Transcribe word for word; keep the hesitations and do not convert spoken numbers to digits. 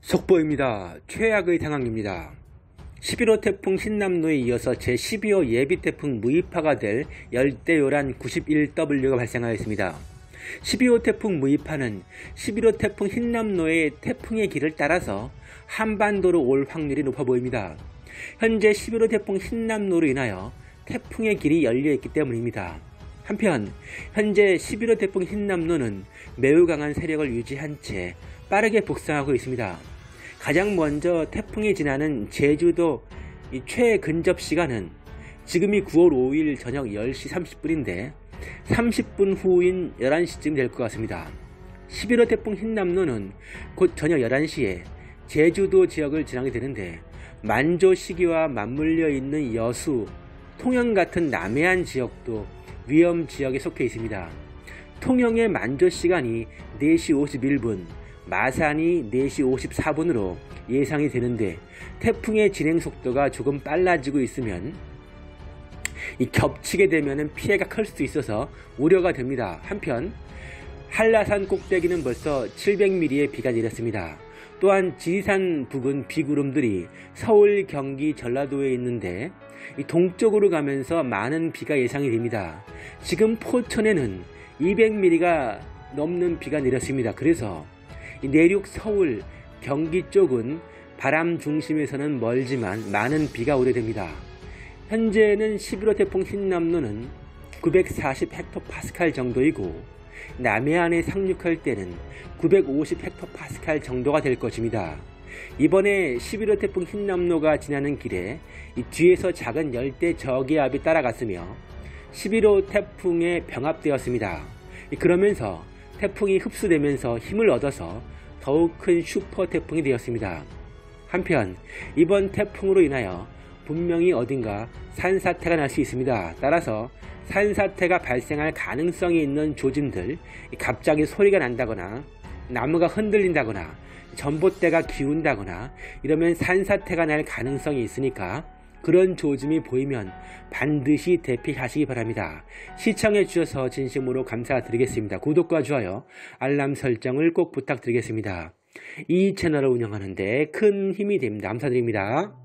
속보입니다. 최악의 상황입니다. 십일 호 태풍 힌남노에 이어서 제십이 호 예비 태풍 무이파가 될 열대요란 구십일 더블유가 발생하였습니다. 십이 호 태풍 무이파는 십일 호 태풍 힌남노의 태풍의 길을 따라서 한반도로 올 확률이 높아 보입니다. 현재 십일 호 태풍 힌남노로 인하여 태풍의 길이 열려있기 때문입니다. 한편 현재 십일 호 태풍 힌남노는 매우 강한 세력을 유지한 채 빠르게 북상하고 있습니다. 가장 먼저 태풍이 지나는 제주도 최근접 시간은 지금이 구월 오일 저녁 열 시 삼십 분인데 삼십 분 후인 열한 시쯤 될 것 같습니다. 십일 호 태풍 힌남노는 곧 저녁 열한 시에 제주도 지역을 지나게 되는데 만조 시기와 맞물려 있는 여수, 통영 같은 남해안 지역도 위험 지역에 속해 있습니다. 통영의 만조 시간이 네 시 오십일 분, 마산이 네 시 오십사 분으로 예상이 되는데 태풍의 진행 속도가 조금 빨라지고 있으면 이 겹치게 되면 피해가 클 수도 있어서 우려가 됩니다. 한편 한라산 꼭대기는 벌써 칠백 밀리미터의 비가 내렸습니다. 또한 지리산 부근 비구름들이 서울, 경기, 전라도에 있는데 이 동쪽으로 가면서 많은 비가 예상이 됩니다. 지금 포천에는 이백 밀리미터가 넘는 비가 내렸습니다. 그래서 내륙 서울, 경기 쪽은 바람 중심에서는 멀지만 많은 비가 우려됩니다. 현재는 십일 호 태풍 힌남노는 구백사십 헥토파스칼 정도이고 남해안에 상륙할 때는 구백오십 헥토파스칼 정도가 될 것입니다. 이번에 십일 호 태풍 힌남노가 지나는 길에 이 뒤에서 작은 열대 저기압이 따라갔으며 십일 호 태풍에 병합되었습니다. 그러면서 태풍이 흡수되면서 힘을 얻어서 더욱 큰 슈퍼 태풍이 되었습니다. 한편 이번 태풍으로 인하여 분명히 어딘가 산사태가 날 수 있습니다. 따라서 산사태가 발생할 가능성이 있는 조짐들, 갑자기 소리가 난다거나 나무가 흔들린다거나 전봇대가 기운다거나 이러면 산사태가 날 가능성이 있으니까 그런 조짐이 보이면 반드시 대피하시기 바랍니다. 시청해 주셔서 진심으로 감사드리겠습니다. 구독과 좋아요, 알람 설정을 꼭 부탁드리겠습니다. 이 채널을 운영하는 데 큰 힘이 됩니다. 감사드립니다.